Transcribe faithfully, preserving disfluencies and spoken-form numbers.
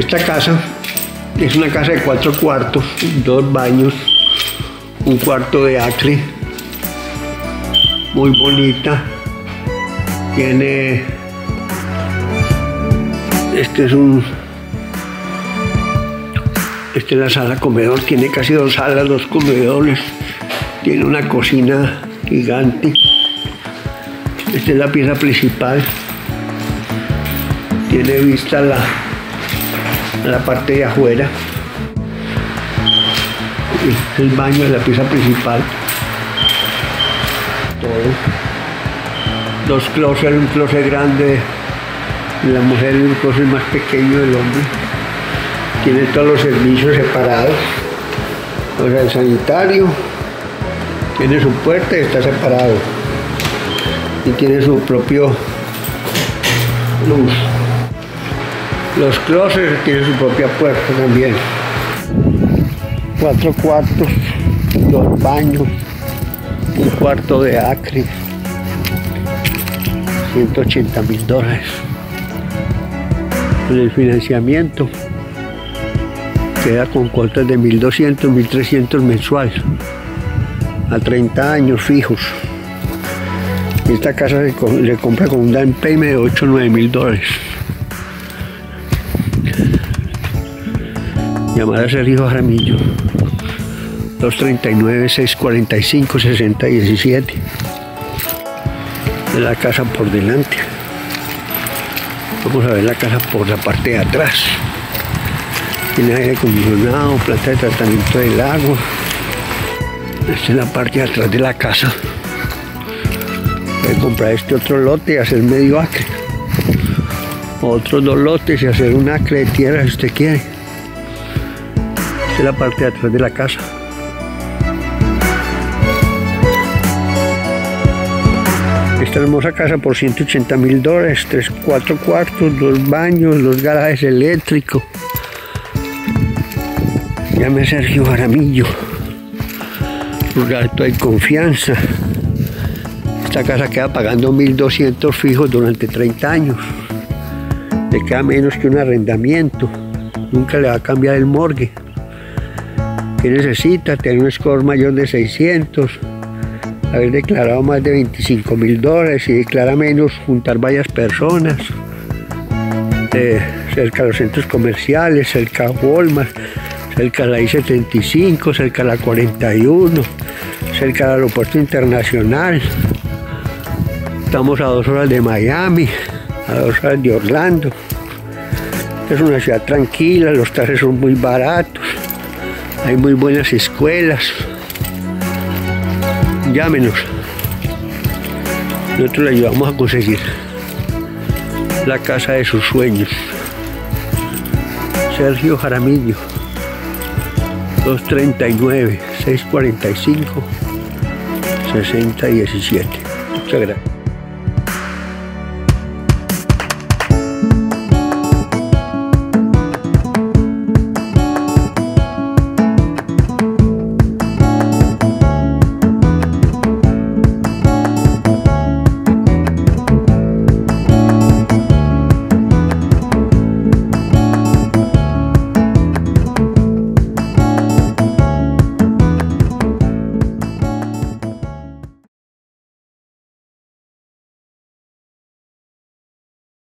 Esta casa es una casa de cuatro cuartos, dos baños, un cuarto de acre, muy bonita. Tiene, este es un, esta es la sala comedor, tiene casi dos salas, dos comedores, tiene una cocina gigante. Esta es la pieza principal, tiene vista a la, a la parte de afuera. Este es el baño de la pieza principal. Todo. Dos closets, un closet grande de la mujer y un closet más pequeño del hombre. Tiene todos los servicios separados. O sea, el sanitario tiene su puerta y está separado. Y tiene su propio luz. Los closets tienen su propia puerta también. Cuatro cuartos, dos baños, un cuarto de acre. ciento ochenta mil dólares. El financiamiento queda con cuotas de mil doscientos, mil trescientos mensual a treinta años fijos. Esta casa se, se compra con un down payment de ocho o nueve mil dólares. Llamar a Sergio Jaramillo, dos treinta y nueve, seiscientos cuarenta y cinco, sesenta diecisiete. De la casa por delante. Vamos a ver la casa por la parte de atrás. Tiene aire acondicionado, planta de tratamiento del agua. Esta es la parte de atrás de la casa. Puede comprar este otro lote y hacer medio acre. Otros dos lotes y hacer un acre de tierra si usted quiere. Esta es la parte de atrás de la casa. Esta hermosa casa por ciento ochenta mil dólares, tres, cuatro cuartos, dos baños, dos garajes eléctricos. Llame a Sergio Jaramillo. Lugar de confianza. Esta casa queda pagando mil doscientos fijos durante treinta años. Le queda menos que un arrendamiento. Nunca le va a cambiar el morgue. ¿Qué necesita? Tener un score mayor de seiscientos. Haber declarado más de veinticinco mil dólares y declara menos, juntar varias personas, eh, cerca de los centros comerciales, cerca a Walmart, cerca a la I setenta y cinco, cerca a la cuarenta y uno, cerca al aeropuerto internacional. Estamos a dos horas de Miami, a dos horas de Orlando. Es una ciudad tranquila, los taxes son muy baratos, hay muy buenas escuelas. Llámenos, nosotros le ayudamos a conseguir la casa de sus sueños. Sergio Jaramillo, dos treinta y nueve, seiscientos cuarenta y cinco, sesenta diecisiete. Muchas gracias.